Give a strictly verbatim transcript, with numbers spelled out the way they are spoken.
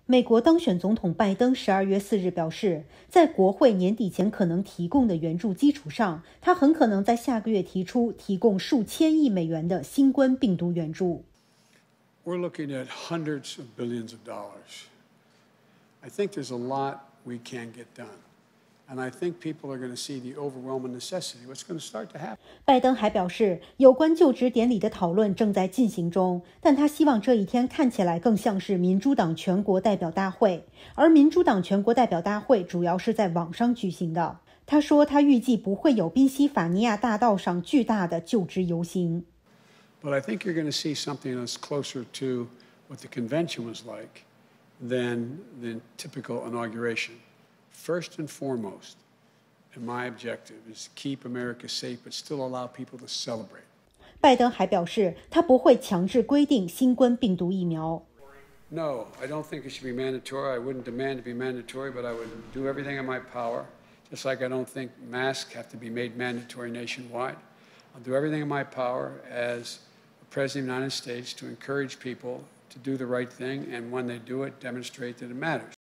美国当选总统拜登十二月四日表示，在国会年底前可能提供的援助基础上，他很可能在下个月提出提供数千亿美元的新冠病毒援助。 We're looking at hundreds of billions of dollars. I think there's a lot we can get done. And I think people are going to see the overwhelming necessity. What's going to start to happen? 拜登还表示，有关就职典礼的讨论正在进行中，但他希望这一天看起来更像是民主党全国代表大会，而民主党全国代表大会主要是在网上举行的。他说，他预计不会有宾夕法尼亚大道上巨大的就职游行。 But I think you're going to see something that's closer to what the convention was like than the typical inauguration. First and foremost, and my objective is to keep America safe, but still allow people to celebrate. 拜登还表示，他不会强制规定新冠病毒疫苗。 No, I don't think it should be mandatory. I wouldn't demand it be mandatory, but I would do everything in my power, just like I don't think masks have to be made mandatory nationwide. I'll do everything in my power as the President of the United States to encourage people to do the right thing, and when they do it, demonstrate that it matters.